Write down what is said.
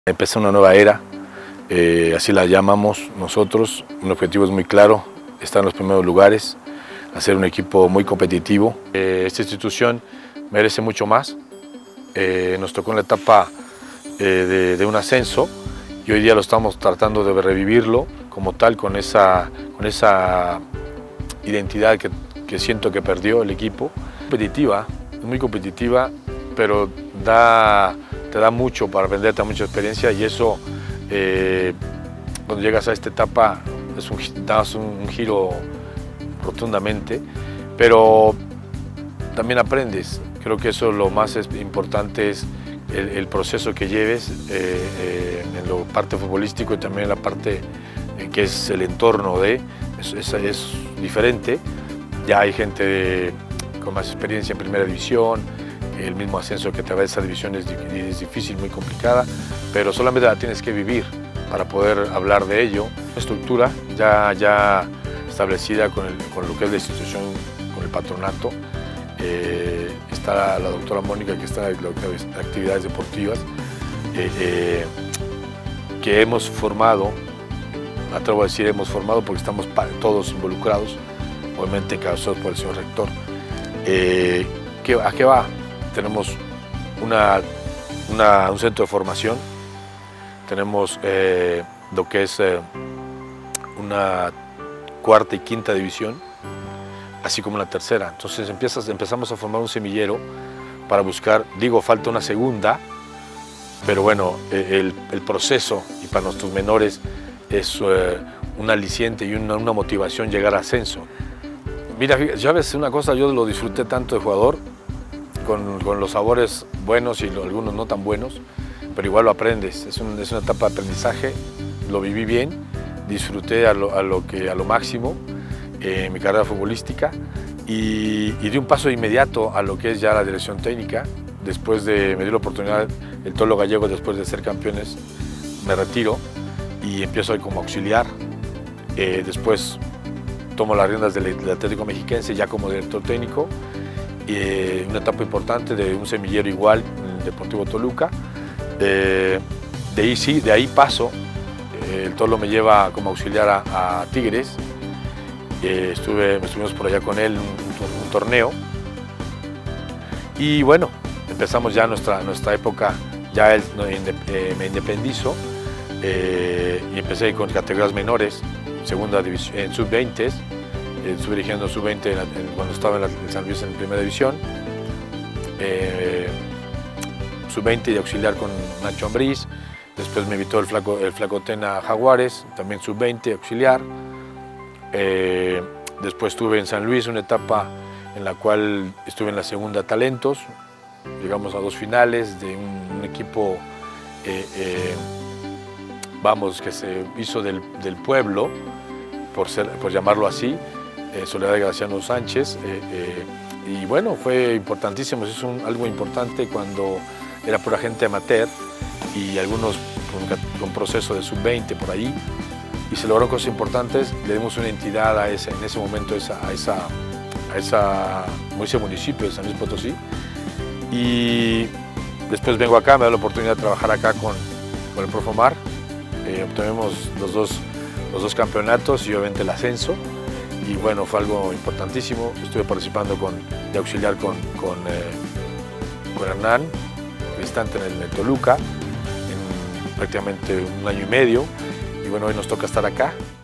Empieza una nueva era, así la llamamos nosotros. Un objetivo es muy claro, estar en los primeros lugares, hacer un equipo muy competitivo. Esta institución merece mucho más. Nos tocó en la etapa de un ascenso y hoy día lo estamos tratando de revivirlo como tal, con esa identidad que siento que perdió el equipo. Competitiva, muy competitiva, pero te da mucho para aprender, te da mucha experiencia, y eso, cuando llegas a esta etapa, das un giro rotundamente, pero también aprendes. Creo que eso lo más importante es el proceso que lleves en la parte futbolístico y también en la parte que es el entorno es diferente. Ya hay gente con más experiencia en primera división. El mismo ascenso que te va a esa división es difícil, muy complicada, pero solamente la tienes que vivir para poder hablar de ello. Una estructura ya establecida con lo que es la institución, con el patronato. Está la doctora Mónica, que está en actividades deportivas, que hemos formado, me atrevo a decir hemos formado porque estamos todos involucrados, obviamente encabezados por el señor rector. ¿A qué va? Tenemos un centro de formación, tenemos lo que es una cuarta y quinta división, así como la tercera. Entonces empezamos a formar un semillero para buscar, falta una segunda, pero bueno, el proceso, y para nuestros menores es un aliciente y una motivación llegar a ascenso. Mira, ya ves una cosa, yo lo disfruté tanto de jugador, con los sabores buenos y algunos no tan buenos, pero igual lo aprendes. Es una etapa de aprendizaje, lo viví bien, disfruté a lo máximo en mi carrera futbolística y di un paso inmediato a lo que es ya la dirección técnica. Me dio la oportunidad el Tolo Gallego, después de ser campeones, me retiro y empiezo ahí como auxiliar. Después tomo las riendas del Atlético Mexiquense ya como director técnico. Una etapa importante de un semillero igual en el Deportivo Toluca. De ahí paso, el Tolo me lleva como auxiliar a Tigres. Estuvimos por allá con él un torneo y bueno, empezamos ya nuestra época. Ya me independizo y empecé con categorías menores, segunda división, en sub-20. Estuve dirigiendo sub-20 cuando estaba en San Luis en primera división, sub-20 y auxiliar con Nacho Ambriz. Después me invitó el Flaco Tena a Jaguares, también sub-20, auxiliar. Después estuve en San Luis, una etapa en la cual estuve en la segunda talentos. Llegamos a 2 finales de un equipo que se hizo del pueblo, por llamarlo así. Soledad Graciano Sánchez, y bueno, fue importantísimo. Es algo importante cuando era pura gente amateur y algunos con proceso de sub-20 por ahí, y se lograron cosas importantes. Le dimos una entidad en ese momento a ese municipio de San Luis Potosí, y después vengo acá, me da la oportunidad de trabajar acá con el Prof. Omar. Obtuvimos los dos campeonatos y obviamente el ascenso. Y bueno, fue algo importantísimo. Estuve participando de auxiliar con Hernán Cristante en el Toluca, en prácticamente un año y medio. Y bueno, hoy nos toca estar acá.